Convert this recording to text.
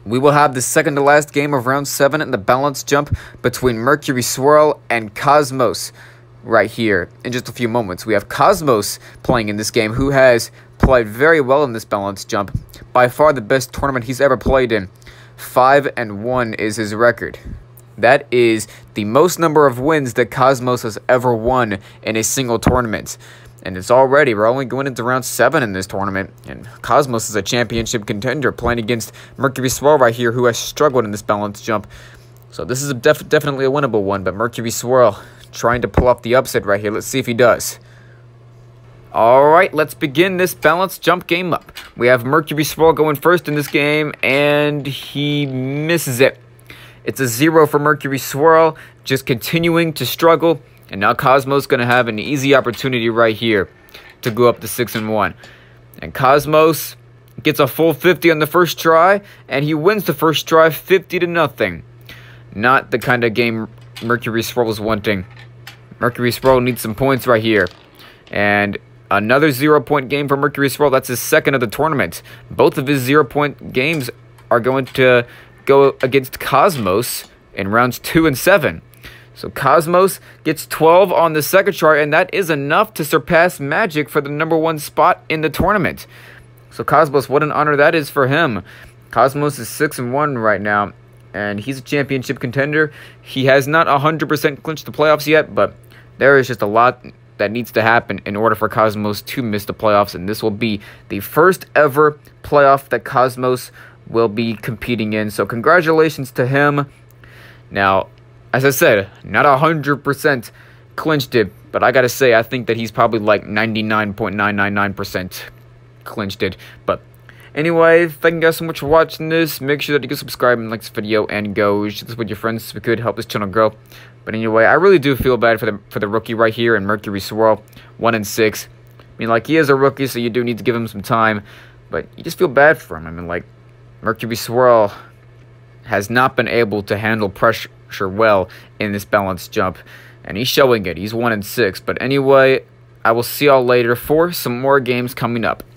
We will have the second to last game of round 7 in the balance jump between Mercury Swirl and Cosmos right here in just a few moments. We have Cosmos playing in this game, who has played very well in this balance jump. By far the best tournament he's ever played in. 5-1 is his record. That is the most number of wins that Cosmos has ever won in a single tournament. And we're only going into round 7 in this tournament. And Cosmos is a championship contender playing against Mercury Swirl right here, who has struggled in this balance jump. So this is definitely a winnable one, but Mercury Swirl trying to pull off the upset right here. Let's see if he does. Alright, let's begin this balance jump game up. We have Mercury Swirl going first in this game, and he misses it. It's a 0 for Mercury Swirl, just continuing to struggle. And now Cosmos going to have an easy opportunity right here to go up to 6-1. And Cosmos gets a full 50 on the first try, and he wins the first try 50-0. Not the kind of game Mercury Swirl was wanting. Mercury Swirl needs some points right here. And another 0-point game for Mercury Swirl. That's his second of the tournament. Both of his 0-point games are going to go against Cosmos in rounds 2 and 7. So Cosmos gets 12 on the second try, and that is enough to surpass Magic for the #1 spot in the tournament. So Cosmos, what an honor that is for him. Cosmos is 6-1 right now, and he's a championship contender. He has not 100% clinched the playoffs yet, but there is just a lot that needs to happen in order for Cosmos to miss the playoffs, and this will be the first ever playoff that Cosmos will be competing in. So congratulations to him. Now, as I said, not 100% clinched it, but I gotta say, I think that he's probably like 99.999% clinched it. But anyway, thank you guys so much for watching this. Make sure that you can subscribe and like this video, and go share this with your friends if we could help this channel grow. But anyway, I really do feel bad for the rookie right here in Mercury Swirl, 1-6. I mean, like, he is a rookie, so you do need to give him some time, but you just feel bad for him. I mean, like, Mercury Swirl has not been able to handle pressure well in this balance jump, and he's showing it. He's 1-6. But anyway, I will see y'all later for some more games coming up.